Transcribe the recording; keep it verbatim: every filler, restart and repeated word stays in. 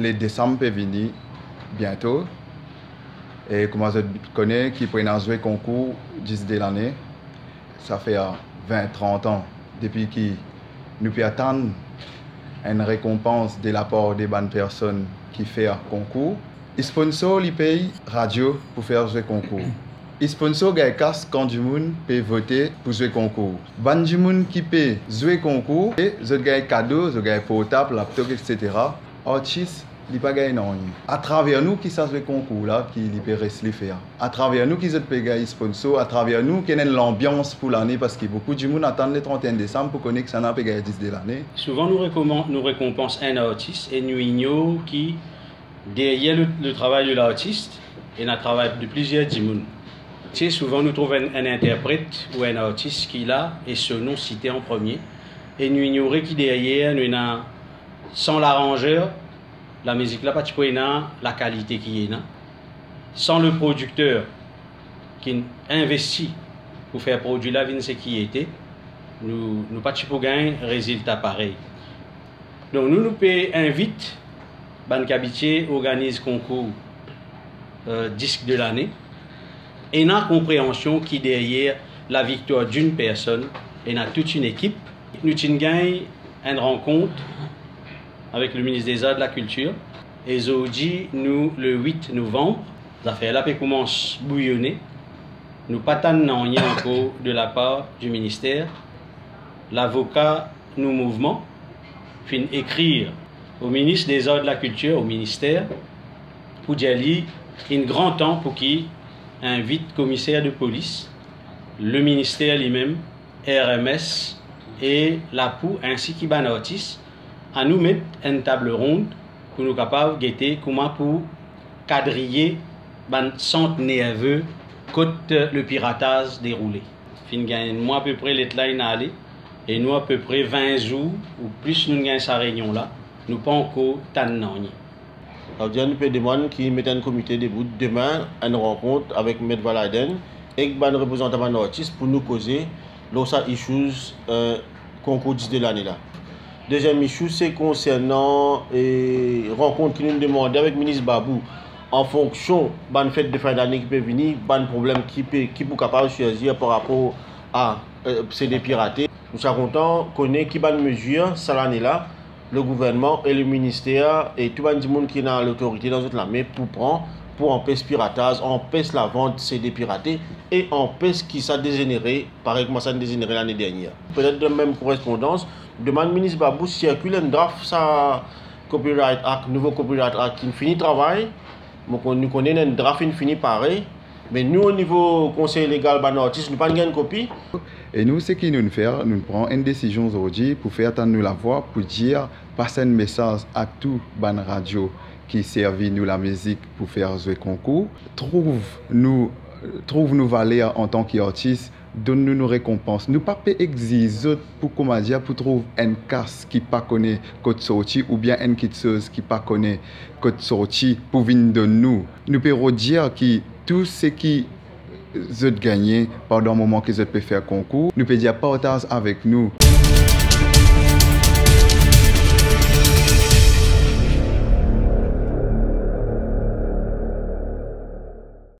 le décembre peut venir bientôt. Et comme je connais, qui peut jouer concours d'ici de l'année, ça fait vingt trente ans depuis que nous pouvons attendre une récompense de la part des bonnes personnes qui font un concours. Les sponsors les payent radio pour faire jouer concours. Les sponsors gagnent casse quand du monde peut voter pour jouer concours. Ban du monde qui peut jouer concours, et ils gagnent cadeaux, ils gagnent portable, laptop, et cetera. Artistes, ils ne pas gagner non. À travers nous qui ça jouer concours là, qui ils peuvent les faire. À travers nous qui ils peuvent gagner sponsors, à travers nous qui ont l'ambiance pour l'année parce que beaucoup de monde attendent le trente et un décembre pour connaître que ça n'a pas gagné dix de l'année. Souvent nous récompensons nous récompense un artiste et nous ignorons qui derrière le, le travail de l'artiste et le travail de plusieurs personnes. Tu sais, souvent nous trouvons un, un interprète ou un artiste qui là et ce nom cité en premier et nous ignorons qui derrière nous avons sans l'arrangeur la musique là pas la qualité qui est là sans le producteur qui investit pour faire produire la vie ce qui était nous nous pas pour gagner résultat pareil. Donc nous nous peut invite ban Kabitier organise concours euh, disque de l'année et la compréhension qui derrière la victoire d'une personne et dans toute une équipe nous gagnons une rencontre avec le ministre des Arts et de la Culture et aujourd'hui nous le huit novembre ça fait là commence bouillonner nous pas tant rien encore de la part du ministère l'avocat nous mouvement fin écrire au ministre des Arts et de la Culture, au ministère, pour dire un grand temps pour qu'il invite le commissaire de police, le ministère lui-même, R M S et la P O U ainsi que les artistes à nous mettre une table ronde pour nous capables de guetter comment pour quadriller les centres nerveux côté le piratage déroulé. Fin gagne moi à peu près les line aller et nous à peu près vingt jours ou plus nous gagnons sa réunion là. Nous pas encore tant non. Alors, nous peut demander qui met un comité debout demain une rencontre avec M. Valaden et un représentant de l'artiste pour nous causer les issues euh, concours de l'année là. Deuxième issue c'est concernant et rencontre qui nous demande avec le ministre Babou en fonction de la fête de fin d'année qui peut venir, ban problème qui peut qui peut capable de choisir par rapport à euh, C D piraté. Nous sommes contents connaître qui ban mesure ça l'année là. Le gouvernement et le ministère et tout le monde qui est dans l'autorité dans toute l'armée pour prendre, pour empêcher le piratage, empêcher la vente de C D piratés et empêcher qui ça dégénéré, pareil comme ça a dégénéré l'année dernière. Peut-être de même correspondance, demande le ministre Babou circule un draft, ça, Copyright Act, nouveau Copyright Act qui finit travail, nous connaissons un draft infini pareil, mais nous au niveau conseil légal, ban artiste, nous n'avons pas une copie. Et nous, ce qui nous fait, nous prenons une décision aujourd'hui pour faire attendre nous la voix, pour dire, passer un message à tout ban radio qui servent nous la musique pour faire jouer concours. Trouve nous, trouve nous valeurs en tant qu'artistes, donne-nous nos récompenses. Nous pas exiger pour comment dire pour trouver un casse qui pas connaît code sorti ou bien une chose qui pas connaît code sorti pour venir de nous. Nous pouvons dire que tout ce qui vous gagné pendant le moment que vous pouvez faire concours, nous pouvons dire partage avec nous.